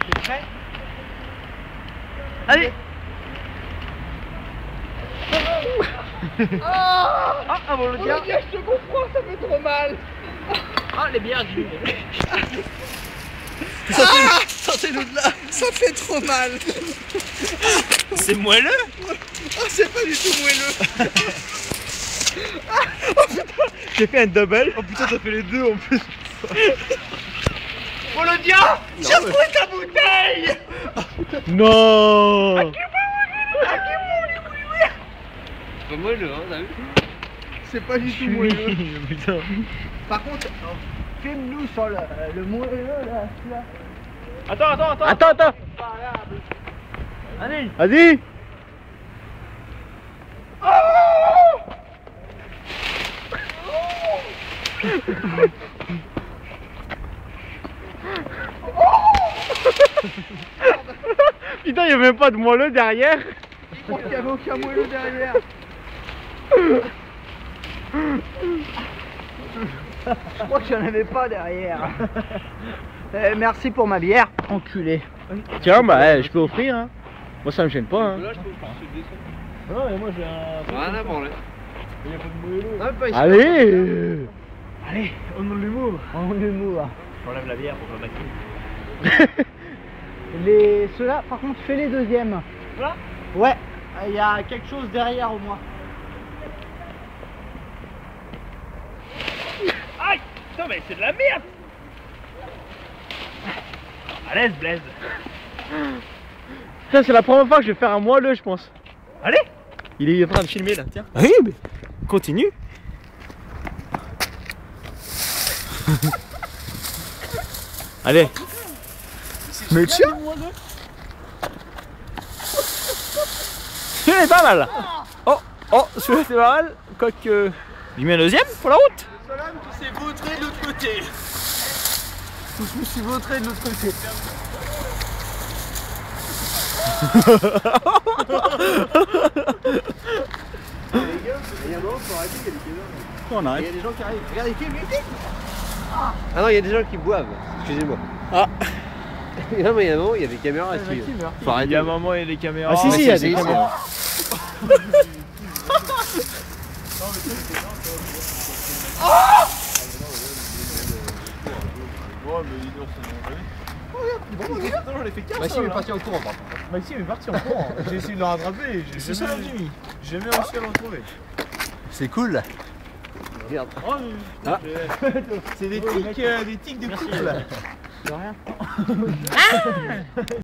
T'es prêt? Allez. Ah, Volodya. Volodya, je te comprends, ça fait trop mal. Ah, les bières du. Sortez-nous de là, ça fait trop mal. C'est moelleux. Oh, c'est pas du tout moelleux. Oh putain, j'ai fait un double. Oh putain, t'as fait les deux en plus. Volodya, j'ai retrouvé ta bouteille. Non. C'est pas moelleux, hein, t'as vu? C'est pas du tout moelleux. Putain. Par contre, filme-nous sur le moelleux là, celui-là. Attends. Allez. Vas-y. Putain, y'a même pas de moelleux derrière. Je crois qu'il y avait aucun moelleux derrière. Je crois qu'il n'y en avait pas derrière. Merci pour ma bière, enculé. Tiens, bah, je peux offrir. Hein. Moi, ça me gêne pas. Hein. Là, je peux pas. Non, mais moi, j'ai un. Rien à branler. Il y a pas de moelleux. Ah, pas ici. Allez. Allez, On a l'humour. on l'humour. J'enlève la bière pour pas battre. Ceux-là, par contre, fais les deuxièmes. Là. Ouais, il y a quelque chose derrière au moins. Aïe. Putain, mais c'est de la merde. À l'aise, Blaise. Ça, c'est la première fois que je vais faire un moelleux, je pense. Allez. Il est en train de filmer là, tiens. Oui, mais continue. Allez. Mais tiens. Celui-là est pas mal. Oh, celui-là c'est pas mal. Quoique. Je mets un deuxième pour la route. Solane qui s'est vautré de l'autre côté. Je me suis vautré de l'autre côté. On arrête. Il y a des gens qui arrivent. Regardez, filme. Ah non, il y a des gens qui boivent. Excusez-moi. Ah. Non, mais il y a un moment, il y a des caméras ici. Faut arrêter. Il y a un moment, il y a des caméras. Ah, si, il y a des caméras. Maxime est parti en courant. Maxime est parti en courant. J'ai essayé de le rattraper. C'est ça, Jimmy. J'ai jamais réussi à le retrouver. C'est cool. Regarde. Ah. C'est des tics de couple. De rien.